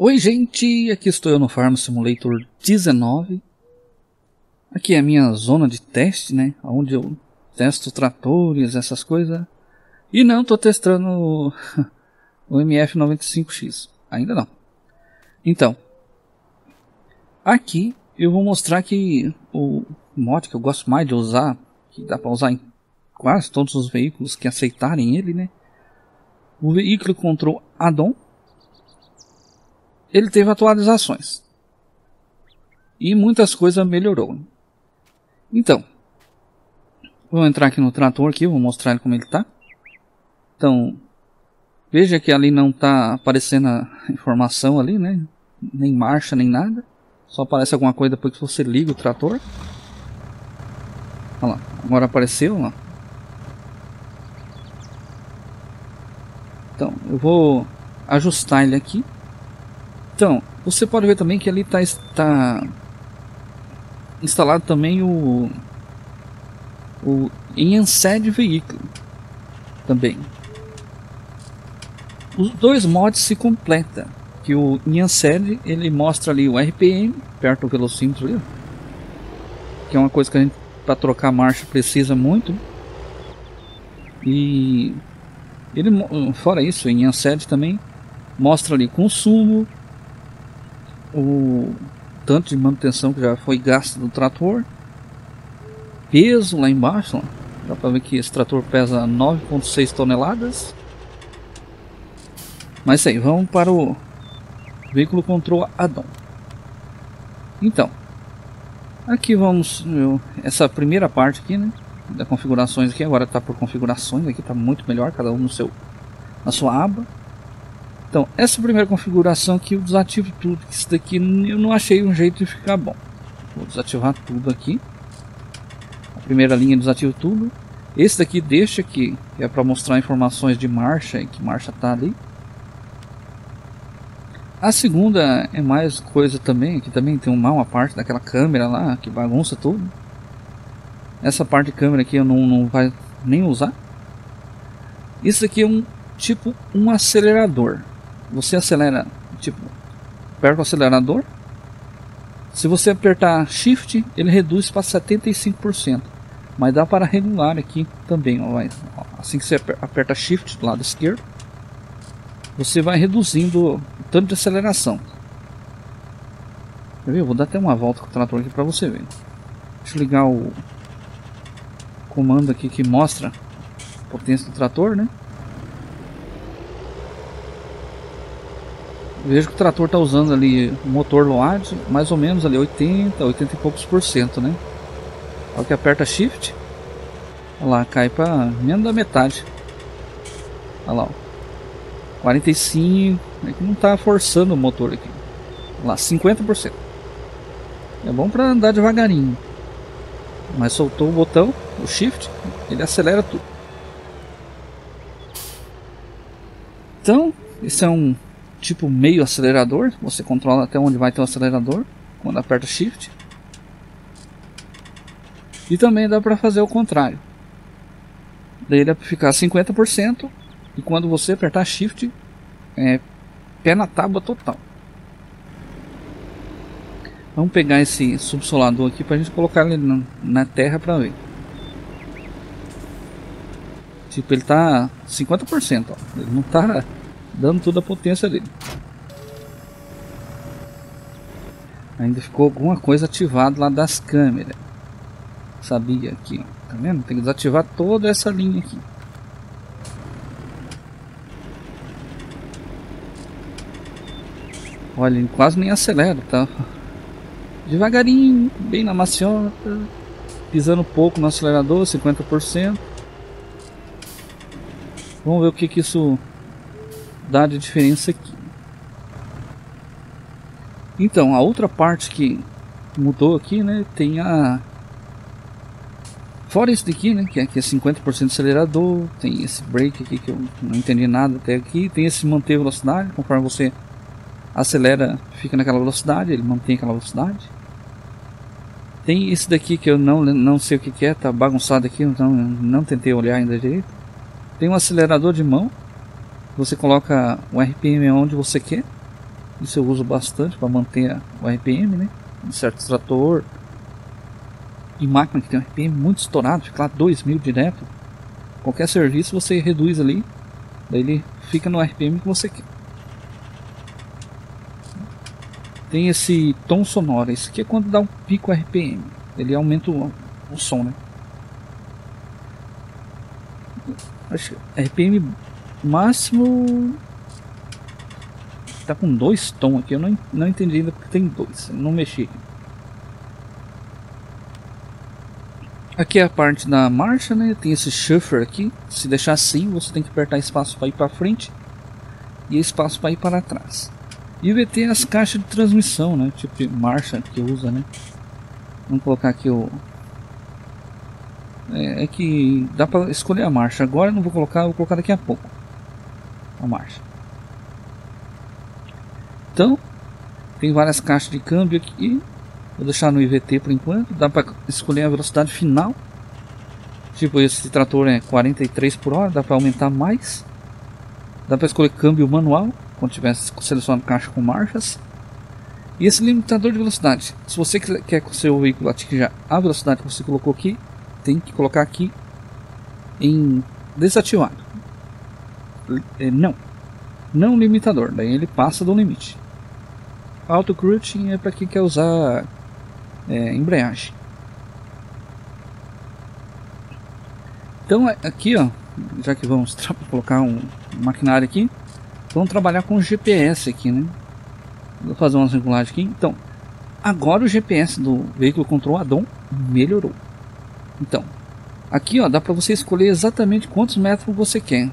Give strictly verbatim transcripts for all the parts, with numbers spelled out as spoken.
Oi gente, aqui estou eu no Farm Simulator dezenove. Aqui é a minha zona de teste, né? Onde eu testo tratores, essas coisas. E não estou testando o M F noventa e cinco X, ainda não. Então, aqui eu vou mostrar que o mod que eu gosto mais de usar, que dá para usar em quase todos os veículos que aceitarem ele, né? O veículo Control Add-on. Ele teve atualizações e muitas coisas melhorou. Então, vou entrar aqui no trator aqui, vou mostrar ele como ele tá. Então, veja que ali não está aparecendo a informação ali, né? Nem marcha, nem nada. Só aparece alguma coisa depois que você liga o trator. Olha lá, agora apareceu, ó. Então, eu vou ajustar ele aqui. Então, você pode ver também que ali está está instalado também o o Enhanced Vehicle também. Os dois mods se completam, que o Enhanced ele mostra ali o R P M perto do velocímetro ali, que é uma coisa que a gente para trocar a marcha precisa muito. E ele, fora isso, o Enhanced também mostra ali consumo, o tanto de manutenção que já foi gasto do trator, peso lá embaixo, ó. Dá para ver que esse trator pesa nove vírgula seis toneladas. Mas isso aí, vamos para o veículo Control Add-on. Então, aqui vamos, eu, essa primeira parte aqui, né, da configurações aqui, agora está por configurações, aqui está muito melhor, cada um no seu, na sua aba. Então, essa primeira configuração aqui, eu desativo tudo. Isso daqui eu não achei um jeito de ficar bom. Vou desativar tudo aqui. A primeira linha eu desativo tudo. Esse daqui deixa aqui, que é para mostrar informações de marcha, e que marcha tá ali. A segunda é mais coisa também, aqui também tem uma, uma parte daquela câmera lá, que bagunça tudo. Essa parte de câmera aqui eu não, não vai nem usar. Isso aqui é um tipo um acelerador. Você acelera, tipo, aperta o acelerador. Se você apertar Shift, ele reduz para setenta e cinco por cento. Mas dá para regular aqui também. Ó, assim que você aperta Shift do lado esquerdo, você vai reduzindo o tanto de aceleração. Quer ver? Eu vou dar até uma volta com o trator aqui para você ver. Deixa eu ligar o comando aqui que mostra a potência do trator, né? Vejo que o trator está usando ali o motor Load, mais ou menos ali oitenta, oitenta e poucos por cento, né? Ao que aperta Shift, olha lá, cai para menos da metade. Olha lá, ó. quarenta e cinco, é que não está forçando o motor aqui. Olha lá, cinquenta por cento. É bom para andar devagarinho. Mas soltou o botão, o Shift, ele acelera tudo. Então, esse é um tipo meio acelerador, você controla até onde vai ter o acelerador quando aperta Shift. E também dá para fazer o contrário. Daí ele vai ficar cinquenta por cento e quando você apertar Shift, é pé na tábua total. Vamos pegar esse subsolador aqui para a gente colocar ele na, na terra para ver. Tipo, ele tá cinquenta por cento, ó. Ele não tá dando toda a potência dele. Ainda ficou alguma coisa ativada lá das câmeras. Sabia aqui, ó. Tá vendo? Tem que desativar toda essa linha aqui. Olha, ele quase nem acelera, tá? Devagarinho, bem na maciota. Pisando pouco no acelerador, cinquenta por cento. Vamos ver o que que isso dá de diferença aqui. Então, a outra parte que mudou aqui, né, tem a... Fora isso daqui, né, que é, que é cinquenta por cento de acelerador, tem esse brake aqui que eu não entendi nada até aqui, tem esse manter velocidade, conforme você acelera, fica naquela velocidade, ele mantém aquela velocidade. Tem esse daqui que eu não, não sei o que que é, tá bagunçado aqui, então não tentei olhar ainda direito. Tem um acelerador de mão, você coloca o R P M onde você quer. Isso eu uso bastante para manter o R P M, né? Em certo trator e máquina que tem um R P M muito estourado, fica lá dois mil direto. Qualquer serviço você reduz ali, daí ele fica no R P M que você quer. Tem esse tom sonoro, isso aqui é quando dá um pico R P M, ele aumenta o, o som, né? Acho que R P M máximo tá com dois tons aqui, eu não, não entendi ainda porque tem dois, eu não mexi. Aqui é a parte da marcha, né? Tem esse shuffle aqui. Se deixar assim, você tem que apertar espaço para ir para frente e espaço para ir para trás. E o V T é as caixas de transmissão, né? Tipo de marcha que usa, né? Vamos colocar aqui o... É, é que dá para escolher a marcha. Agora eu não vou colocar, eu vou colocar daqui a pouco a marcha. Então, tem várias caixas de câmbio aqui. Vou deixar no I V T por enquanto. Dá para escolher a velocidade final. Tipo, esse trator é quarenta e três por hora. Dá para aumentar mais. Dá para escolher câmbio manual quando tiver selecionado caixa com marchas. E esse limitador de velocidade. Se você quer que o seu veículo atinja a velocidade que você colocou aqui, tem que colocar aqui em desativado. Não. Não limitador. Daí ele passa do limite. Auto cruising é para quem quer usar é, embreagem. Então aqui, ó, já que vamos colocar um maquinário aqui, vamos trabalhar com o G P S aqui, né? Vou fazer umas regulagens aqui. Então, agora o G P S do veículo Control Add-on melhorou. Então, aqui, ó, dá para você escolher exatamente quantos metros você quer.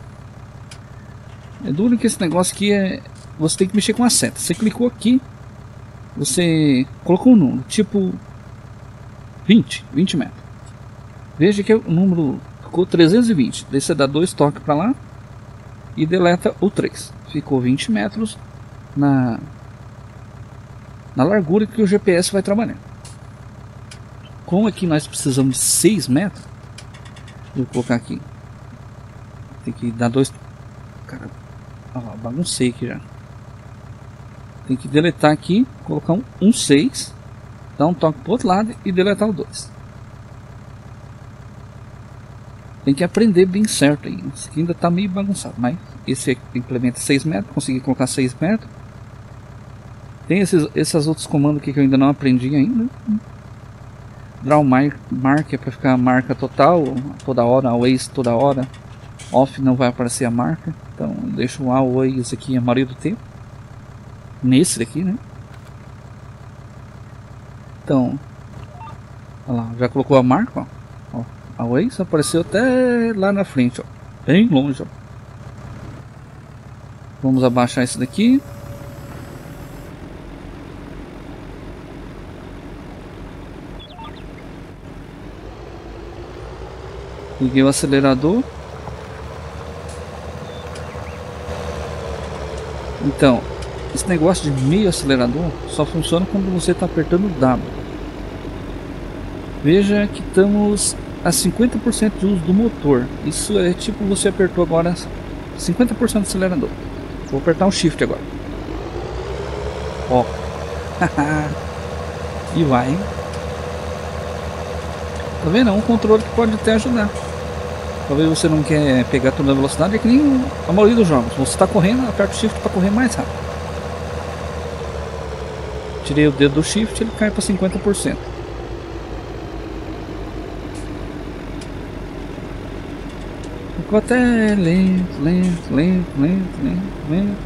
É duro que esse negócio aqui é... Você tem que mexer com a seta. Você clicou aqui, você colocou um número, tipo vinte, vinte metros. Veja que o número ficou trezentos e vinte. Daí você dá dois toques para lá e deleta o três. Ficou vinte metros na, na largura que o G P S vai trabalhar. Como aqui nós precisamos de seis metros, vou colocar aqui. Tem que dar dois. Cara, ó, baguncei aqui já. Tem que deletar aqui, colocar um, um seis, dar um toque para o outro lado e deletar o dois. Tem que aprender bem certo aí. Esse aqui ainda está meio bagunçado, mas esse aqui implementa seis metros, consegui colocar seis metros. Tem esses, esses outros comandos aqui que eu ainda não aprendi ainda. Draw mark, mark é para ficar a marca total, toda hora, always toda hora. Off não vai aparecer a marca, então deixo o always aqui a maioria do tempo. Nesse daqui, né? Então, olha lá, já colocou a marca, ó. Ó, a Waze apareceu até lá na frente, ó, bem longe, ó. Vamos abaixar isso daqui. Liguei o acelerador. Então, esse negócio de meio acelerador só funciona quando você está apertando o W. Veja que estamos a cinquenta por cento de uso do motor. Isso é tipo você apertou agora cinquenta por cento do acelerador. Vou apertar o Shift agora. Ó. E vai, hein? Tá vendo? É um controle que pode até ajudar. Talvez você não quer pegar toda a velocidade, é que nem a maioria dos jogos. Você está correndo, aperta o Shift para correr mais rápido. Tirei o dedo do Shift, ele cai para cinquenta por cento. Ficou até lento, lento, lento, lento, lento, lento.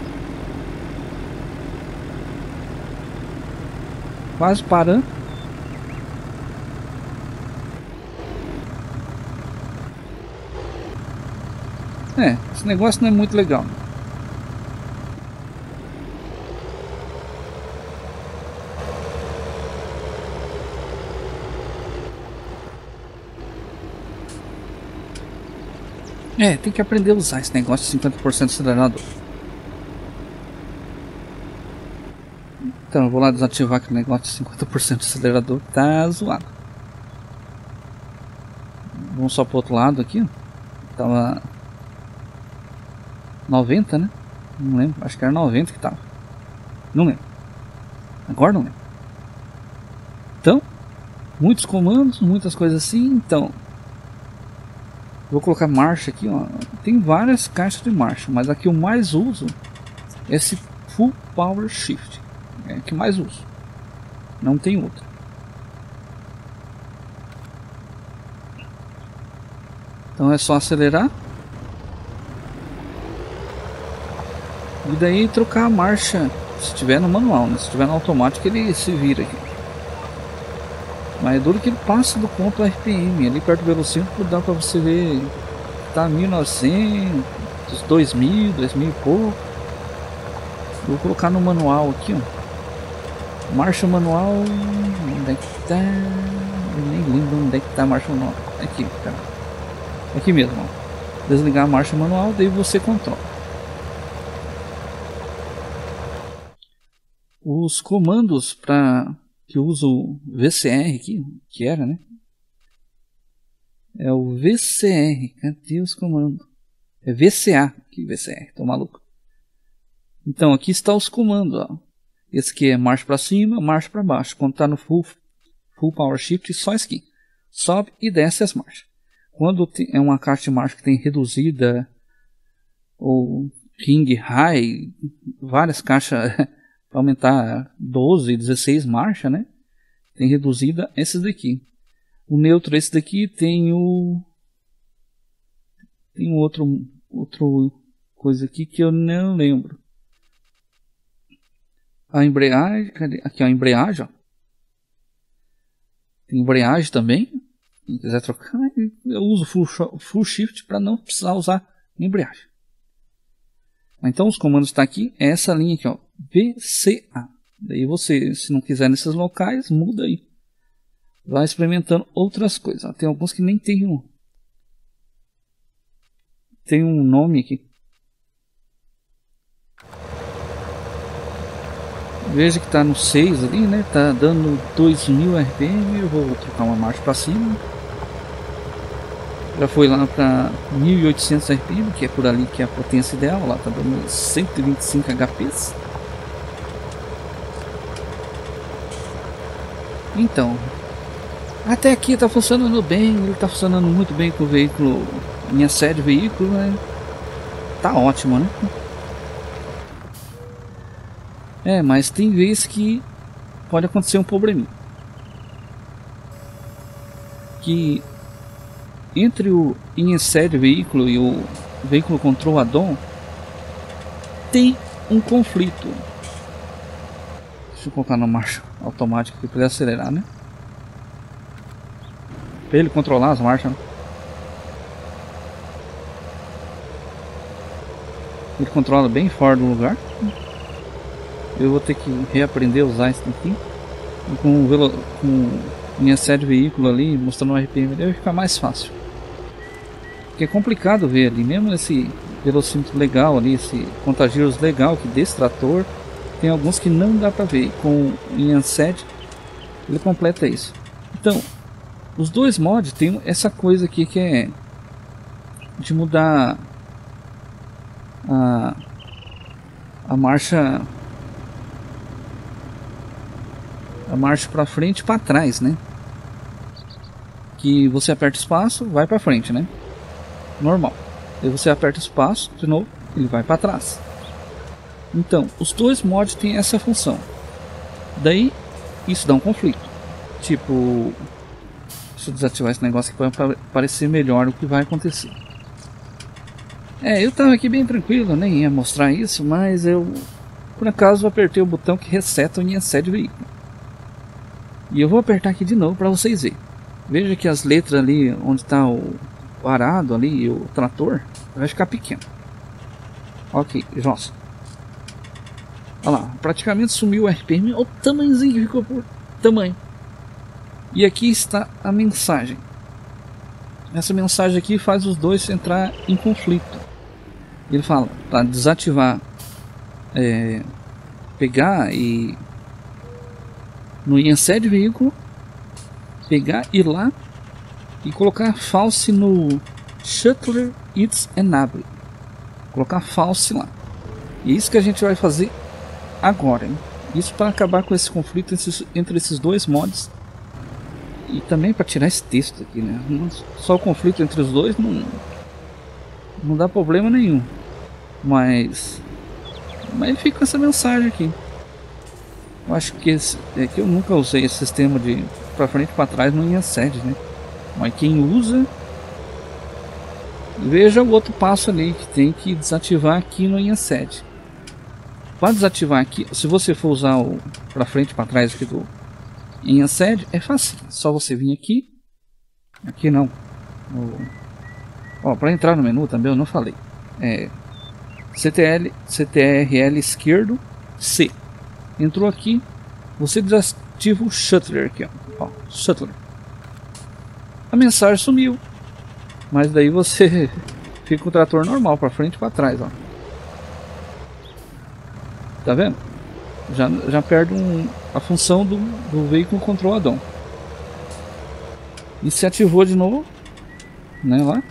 Quase parando. É, esse negócio não é muito legal. É, tem que aprender a usar esse negócio de cinquenta por cento do acelerador. Então eu vou lá desativar aquele negócio de cinquenta por cento do acelerador, tá zoado. Vamos só pro outro lado aqui. Tava noventa, né? Não lembro, acho que era noventa que tava. Não lembro. Agora não lembro. Então, muitos comandos, muitas coisas assim. Então, vou colocar marcha aqui, ó. Tem várias caixas de marcha, mas a que eu mais uso é esse Full Power Shift. É a que mais uso. Não tem outra. Então é só acelerar. E daí trocar a marcha. Se tiver no manual, né? Se tiver no automático ele se vira aqui. Mas é duro que ele passa do ponto R P M. Ali perto do velocímetro dá pra você ver. Tá mil e novecentos, dois mil, dois mil e pouco. Vou colocar no manual aqui, ó. Marcha manual. Onde é que tá? Eu nem lembro onde é que tá a marcha manual. Aqui, cara. Aqui mesmo, ó. Desligar a marcha manual, daí você controla. Os comandos para que eu uso o V C R aqui, que era, né? É o V C R. Cadê os comandos? É V C A que V C R, tô maluco. Então aqui está os comandos, ó. Esse aqui é marcha para cima, marcha para baixo. Quando está no full, full Power Shift, só isso aqui. Sobe e desce as marchas. Quando é uma caixa de marcha que tem reduzida ou King High, várias caixas para aumentar doze, dezesseis marchas, né? Tem reduzida esses daqui. O neutro, esse daqui tem o tem outro outro coisa aqui que eu não lembro. A embreagem, cadê? Aqui ó, a embreagem, ó. Tem embreagem também. Se quiser trocar, eu uso full, full shift para não precisar usar embreagem. Então os comandos estão aqui, é essa linha aqui, ó, V C A. Daí você, se não quiser nesses locais, muda aí. Vai experimentando outras coisas. Tem alguns que nem tem um, tem um nome aqui. Veja que está no seis ali, né? Tá dando dois mil R P M. Eu vou trocar uma marcha para cima. Já foi lá para mil e oitocentos R P M, que é por ali que é a potência ideal. Lá tá dando cento e vinte e cinco H P. Então, até aqui tá funcionando bem. Ele tá funcionando muito bem com o veículo, minha série de veículo, né? Tá ótimo, né? É, mas tem vezes que pode acontecer um probleminha. Que entre o Inside veículo e o veículo Control Add-on tem um conflito. Deixa eu colocar na marcha automática aqui para ele acelerar, né? Para ele controlar as marchas, né? Ele controla bem fora do lugar. Eu vou ter que reaprender a usar isso aqui. E com o velo, com minha série de veículo ali, mostrando o R P M, vai ficar mais fácil. Porque é complicado ver ali, mesmo esse velocímetro legal ali, esse contagiros legal que desse trator, tem alguns que não dá para ver. Com o Inside ele completa isso. Então, os dois mods tem essa coisa aqui que é de mudar a, a marcha a marcha para frente e para trás, né? Que você aperta espaço, vai para frente, né? Normal. Aí você aperta espaço, de novo, ele vai para trás. Então, os dois mods têm essa função. Daí, isso dá um conflito. Tipo, deixa eu desativar esse negócio aqui para parecer melhor o que vai acontecer. É, eu tava aqui bem tranquilo, nem ia mostrar isso, mas eu, por acaso, apertei o botão que reseta o Inside veículo. E eu vou apertar aqui de novo para vocês verem. Veja que as letras ali, onde está o, o arado ali e o trator, vai ficar pequeno. Ok, nossa. Olha lá, praticamente sumiu o R P M. Olha o tamanhozinho que ficou por tamanho. E aqui está a mensagem. Essa mensagem aqui faz os dois entrar em conflito. Ele fala para desativar, é, pegar e no Inside veículo, pegar, ir lá e colocar false no Shuttler It's Enable. Colocar false lá. E isso que a gente vai fazer agora, hein? Isso para acabar com esse conflito entre, entre esses dois mods. E também para tirar esse texto aqui, né? Só o conflito entre os dois não, não dá problema nenhum. Mas, mas fica com essa mensagem aqui. Eu acho que, esse, é que eu nunca usei esse sistema de para frente e para trás no InSed, né? Mas quem usa, veja o outro passo ali que tem que desativar aqui no InSed. Para desativar aqui, se você for usar o para frente e para trás aqui do InSed, é fácil. Só você vir aqui, aqui não. Ó, para entrar no menu também eu não falei. É C T L, C T R L esquerdo C. Entrou aqui, você desativa o shuttler aqui, ó. Ó, shuttler. A mensagem sumiu, mas daí você fica com o trator normal para frente e para trás, ó. Tá vendo? Já, já perde um, a função do, do veículo control addon. E se ativou de novo, né, lá.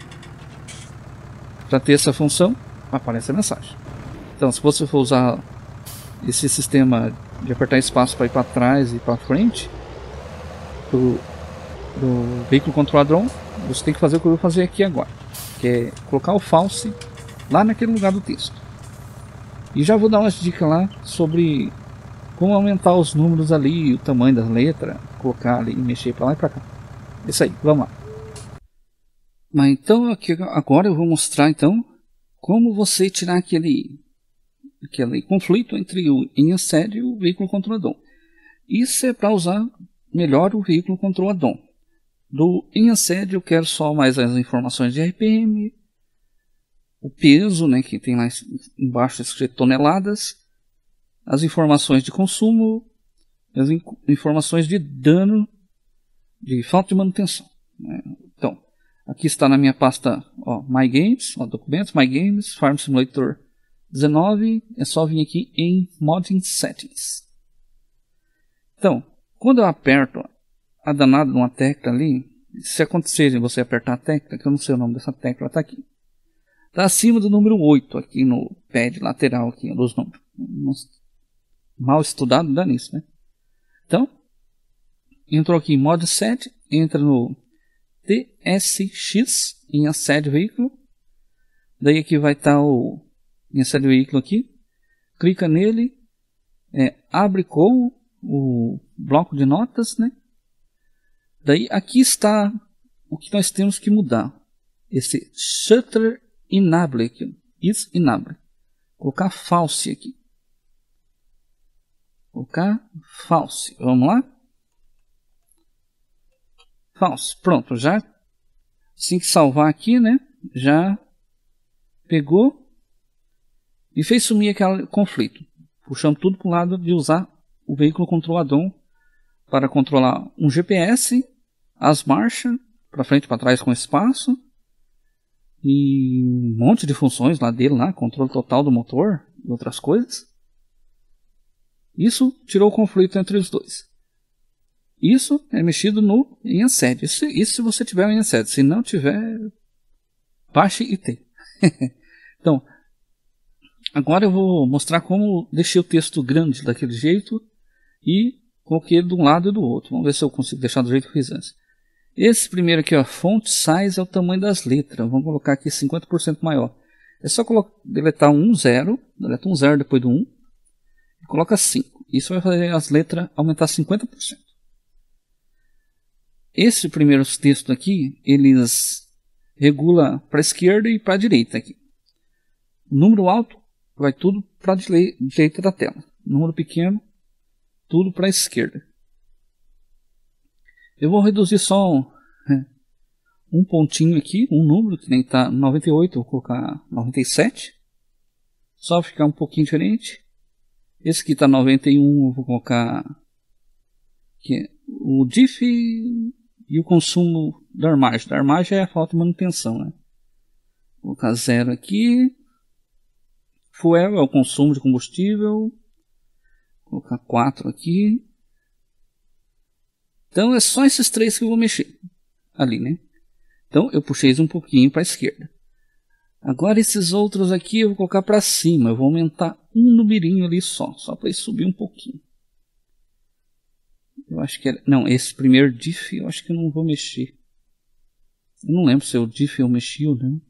Para ter essa função, aparece a mensagem. Então, se você for usar esse sistema de apertar espaço para ir para trás e para frente do, do veículo control addon, você tem que fazer o que eu vou fazer aqui agora, que é colocar o false lá naquele lugar do texto. E já vou dar umas dicas lá sobre como aumentar os números ali, o tamanho das letras, colocar ali e mexer para lá e para cá. Isso aí, vamos lá. Mas então aqui agora eu vou mostrar então como você tirar aquele aquele conflito entre o InSed e o veículo control addon. Isso é para usar melhor o veículo control addon. Do InSed eu quero só mais as informações de R P M, o peso, né, que tem lá embaixo escrito toneladas, as informações de consumo, as in informações de dano, de falta de manutenção, né? Então, aqui está na minha pasta, ó, My Games, ó, documentos, My Games, Farm Simulator dezenove, é só vir aqui em Modding Settings. Então, quando eu aperto a danada de uma tecla ali, se acontecer de você apertar a tecla, que eu não sei o nome dessa tecla, está aqui. Está acima do número oito aqui no pad lateral aqui, dos números. Mal estudado dá nisso, né? Então, entrou aqui em Mod Set, entra no T S X, InSed Veículo. Daí aqui vai estar o InSed Veículo aqui. Clica nele, é, abre com o bloco de notas, né? Daí aqui está o que nós temos que mudar. Esse shutter enable aqui, is enable. Colocar false aqui. Colocar false. Vamos lá? False. Pronto, já assim que salvar aqui, né? Já pegou e fez sumir aquele conflito. Puxamos tudo para o lado de usar o veículo control addon para controlar um G P S, as marchas, para frente e para trás com espaço, e um monte de funções lá dele, lá, controle total do motor e outras coisas. Isso tirou o conflito entre os dois. Isso é mexido no InSed. Isso, isso se você tiver o InSed. Se não tiver, baixe e tem. Então, agora eu vou mostrar como deixei o texto grande daquele jeito e coloquei ele de um lado e do outro. Vamos ver se eu consigo deixar do jeito que eu fiz antes. Esse primeiro aqui, ó, font size é o tamanho das letras. Vamos colocar aqui cinquenta por cento maior. É só colocar, deletar um zero, deleta um zero depois do um e coloca cinco. Isso vai fazer as letras aumentar cinquenta por cento. Esse primeiro texto aqui, eles regula para a esquerda e para a direita aqui. O número alto vai tudo para a direita da tela. O número pequeno, tudo para a esquerda. Eu vou reduzir só um, um pontinho aqui, um número que nem está noventa e oito, vou colocar noventa e sete. Só ficar um pouquinho diferente. Esse aqui está noventa e um, eu vou colocar aqui, o D I F e o consumo da armagem. Da armagem é a falta de manutenção, né? Vou colocar zero aqui. Fuel é o consumo de combustível. Vou colocar quatro aqui. Então é só esses três que eu vou mexer ali, né? Então eu puxei um pouquinho para a esquerda. Agora esses outros aqui eu vou colocar para cima. Eu vou aumentar um numerinho ali só, só para ele subir um pouquinho. Eu acho que era... Não, esse primeiro diff eu acho que eu não vou mexer. Eu não lembro se o diff eu mexi ou não.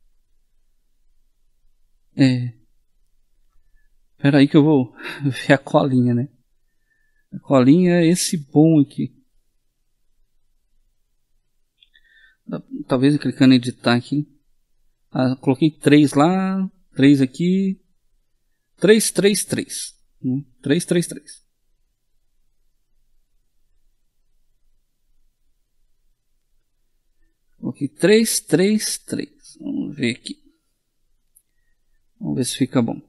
É. Espera aí que eu vou ver a colinha, né? A colinha é esse bom aqui. Talvez eu clicando em editar aqui. Ah, coloquei três lá. três aqui. três, três, três. Né? três, três, três. Coloquei três, três, três. Vamos ver aqui. Vamos ver se fica bom.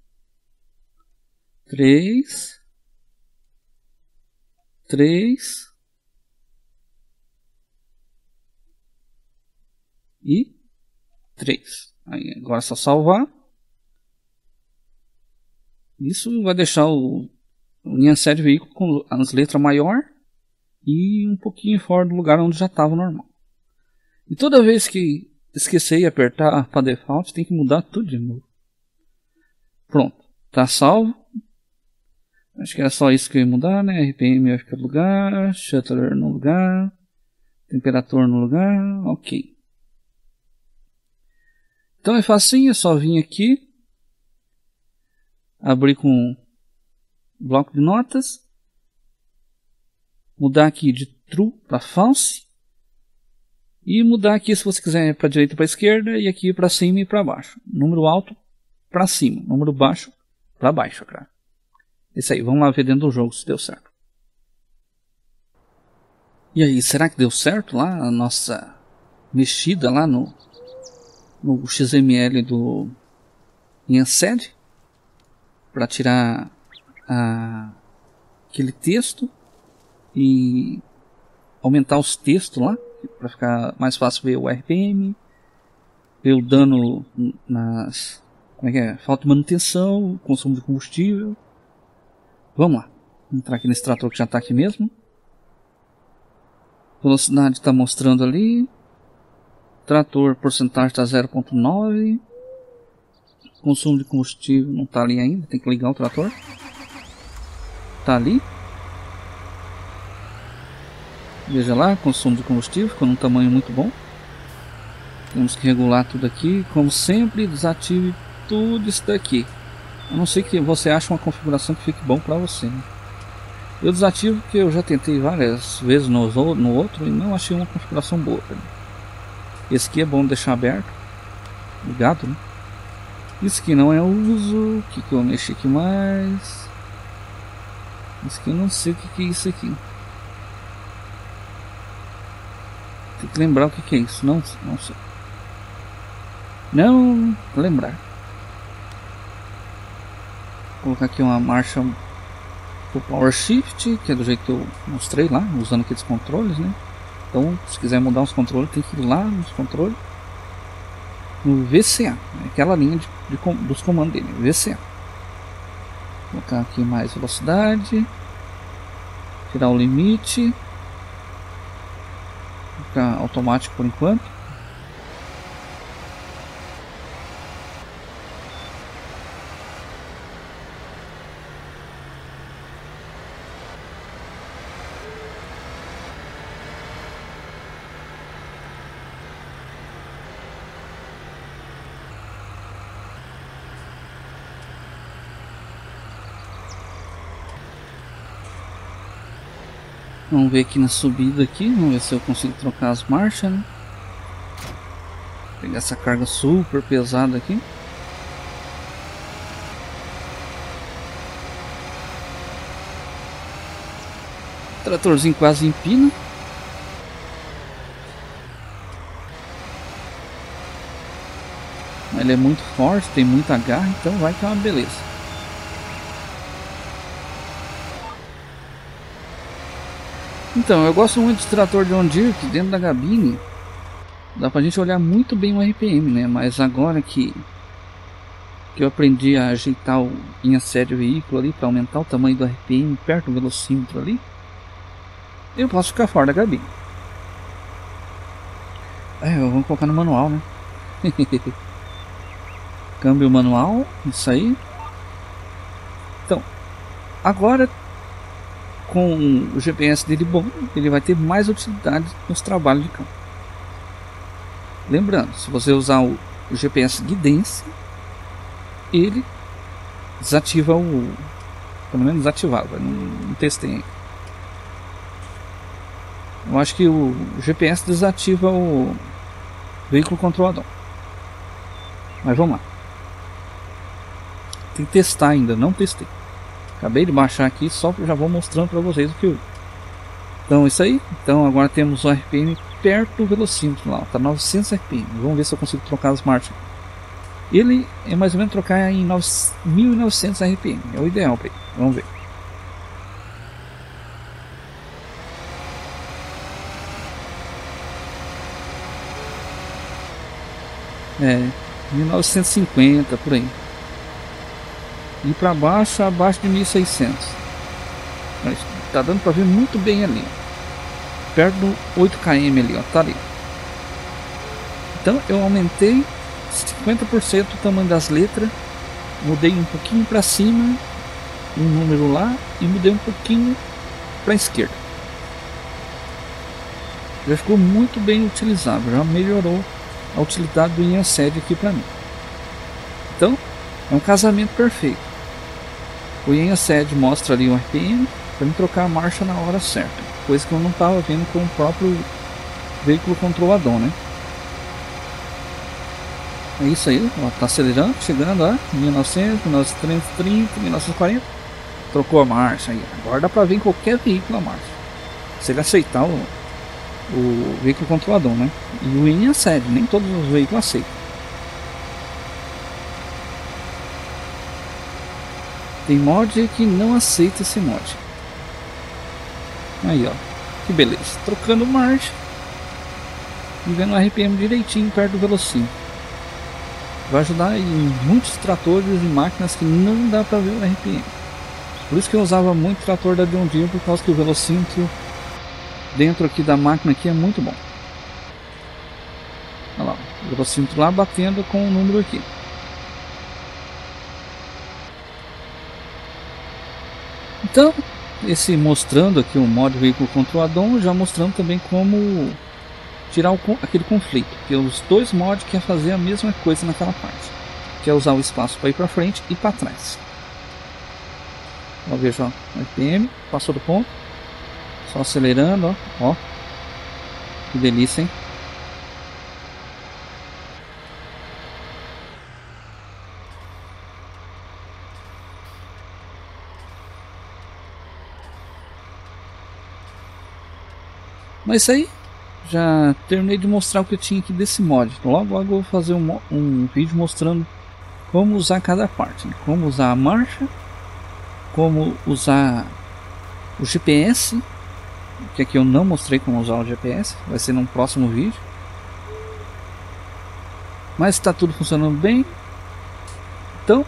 três. três. E três. Aí agora é só salvar. Isso vai deixar o, o linha série veículo com as letras maior e um pouquinho fora do lugar onde já estava normal. E toda vez que esquecer e apertar para default, tem que mudar tudo de novo. Pronto, tá salvo. Acho que era só isso que eu ia mudar, né? R P M vai ficar no lugar, shutter no lugar, temperatura no lugar, ok. Então é facinho, é só vir aqui, abrir com bloco de notas, mudar aqui de true para false e mudar aqui se você quiser para direita para esquerda e aqui para cima e para baixo. Número alto para cima, número baixo para baixo, cara. Isso aí, vamos lá ver dentro do jogo se deu certo. E aí, será que deu certo lá a nossa mexida lá no no X M L do Insed para tirar a, aquele texto e aumentar os textos lá para ficar mais fácil ver o R P M, ver o dano nas, como é que é, falta de manutenção, consumo de combustível. Vamos lá, vamos entrar aqui nesse trator que já está aqui mesmo. Velocidade está mostrando ali. Trator, porcentagem está zero ponto nove. Consumo de combustível não está ali ainda. Tem que ligar o trator. Está ali. Veja lá, consumo de combustível ficou num tamanho muito bom. Temos que regular tudo aqui. Como sempre, desative tudo isso daqui. A não ser que você ache uma configuração que fique bom para você, né? Eu desativo porque eu já tentei várias vezes no, no outro e não achei uma configuração boa para mim. Esse aqui é bom deixar aberto, ligado, né? Isso aqui não é uso. O que, que eu mexi aqui mais? Isso aqui eu não sei o que, que é isso aqui. Tem que lembrar o que, que é isso. Não, não sei. Não lembrar. Vou colocar aqui uma marcha o Power Shift, que é do jeito que eu mostrei lá, usando aqueles controles, né? Então, se quiser mudar os controles, tem que ir lá nos controles, no V C A, aquela linha de, de, dos comandos dele, V C A. Vou colocar aqui mais velocidade, tirar o limite, vou ficar automático por enquanto. Vamos ver aqui na subida aqui, vamos ver se eu consigo trocar as marchas, né? Pegar essa carga super pesada aqui. O tratorzinho quase empina. Ele é muito forte, tem muita garra, então vai que é uma beleza. Então, eu gosto muito de trator de John Deere, que dentro da cabine dá pra gente olhar muito bem o R P M, né? Mas agora que, que eu aprendi a ajeitar o linha série veículo ali para aumentar o tamanho do R P M perto do velocímetro ali, eu posso ficar fora da cabine. É, vamos colocar no manual, né? Câmbio manual, isso aí. Agora, com o G P S dele bom, ele vai ter mais utilidade nos trabalhos de campo. Lembrando, se você usar o, o G P S guidência, ele desativa o... pelo menos desativava, não, não testei ainda. Eu acho que o G P S desativa o veículo controlador. Mas vamos lá. Tem que testar ainda, não testei. Acabei de baixar aqui, só que já vou mostrando para vocês o que eu... Então isso aí. Então agora temos o R P M perto do velocímetro lá, tá novecentos R P M. Vamos ver se eu consigo trocar as marchas. Ele é mais ou menos trocar em mil e novecentos R P M, é o ideal para ele. Vamos ver. É, mil novecentos e cinquenta por aí. E para baixo, abaixo de mil e seiscentos. Mas tá dando para ver muito bem ali. Perto do oito quilômetros ali, ó, tá ali. Então eu aumentei cinquenta por cento o tamanho das letras, mudei um pouquinho para cima, um número lá, e mudei um pouquinho para a esquerda. Já ficou muito bem utilizável, já melhorou a utilidade do I A S E D aqui para mim. Então é um casamento perfeito. O I A S E D mostra ali o R P M para me trocar a marcha na hora certa, coisa que eu não estava vendo com o próprio veículo controlador, né? É isso aí, ó, tá acelerando, chegando a mil e novecentos, mil novecentos e trinta, mil novecentos e quarenta. Trocou a marcha aí. Agora dá para ver em qualquer veículo a marcha, se ele aceitar o, o veículo controlador, né? E o I A S E D, nem todos os veículos aceitam. Tem mod que não aceita esse mod. Aí ó, que beleza, trocando marcha e vendo o R P M direitinho perto do velocímetro. Vai ajudar em muitos tratores e máquinas que não dá para ver o R P M. Por isso que eu usava muito trator da John Deere, por causa que o velocímetro dentro aqui da máquina aqui é muito bom. Olha lá, o velocímetro lá batendo com o número aqui. Então, esse mostrando aqui o modo veículo controlador, já mostrando também como tirar o, aquele conflito, porque os dois mods querem fazer a mesma coisa naquela parte, que é usar o espaço para ir para frente e para trás. Ó, veja, ó, R P M, passou do ponto, só acelerando, ó, ó, que delícia, hein? Mas isso aí, já terminei de mostrar o que eu tinha aqui desse mod. Logo logo eu vou fazer um, um vídeo mostrando como usar cada parte, né? Como usar a marcha, como usar o G P S, que aqui eu não mostrei como usar o G P S, vai ser num próximo vídeo. Mas está tudo funcionando bem. Então,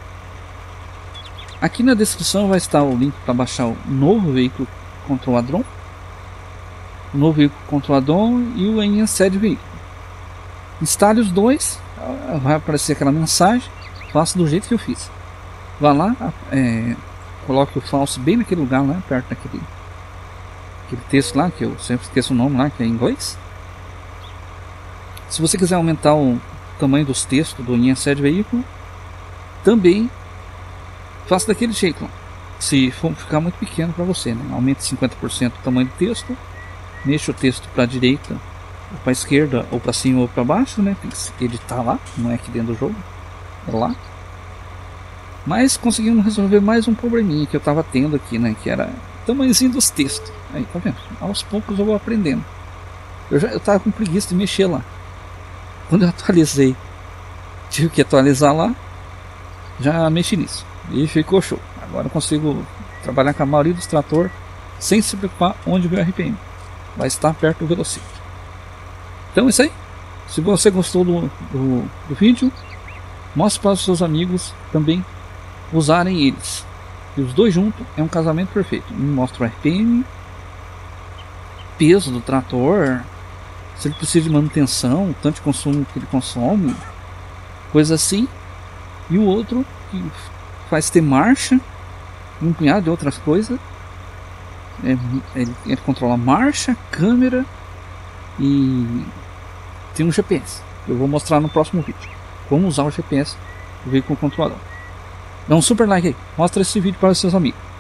aqui na descrição vai estar o link para baixar o novo veículo controlador, o novo veículo controlador e o I A S E D veículo. Instale os dois, vai aparecer aquela mensagem, faça do jeito que eu fiz. Vá lá, é, coloque o falso bem naquele lugar lá, perto daquele aquele texto lá, que eu sempre esqueço o nome lá, que é em inglês. Se você quiser aumentar o tamanho dos textos do I A S E D veículo, também faça daquele jeito. Se for ficar muito pequeno para você, né? Aumente cinquenta por cento o tamanho do texto, mexa o texto para a direita, ou para a esquerda, ou para cima ou para baixo, né? Tem que editar lá, não é aqui dentro do jogo, é lá. Mas conseguimos resolver mais um probleminha que eu estava tendo aqui, né? Que era o tamanhozinho dos textos. Aí, tá vendo? Aos poucos eu vou aprendendo. Eu já eu tava com preguiça de mexer lá. Quando eu atualizei, tive que atualizar lá, já mexi nisso e ficou show. Agora eu consigo trabalhar com a maioria dos trator sem se preocupar onde vem o R P M. Vai estar perto do velocímetro. Então é isso aí. Se você gostou do, do, do vídeo, mostre para os seus amigos também usarem eles. E os dois juntos é um casamento perfeito. Um mostra o R P M, peso do trator, se ele precisa de manutenção, o tanto de consumo que ele consome, coisa assim. E o outro que faz ter marcha, e um punhado de outras coisas. É, ele, ele controla marcha, câmera e tem um G P S. Eu vou mostrar no próximo vídeo como usar o G P S do veículo controlador. Dá um super like aí, mostra esse vídeo para os seus amigos.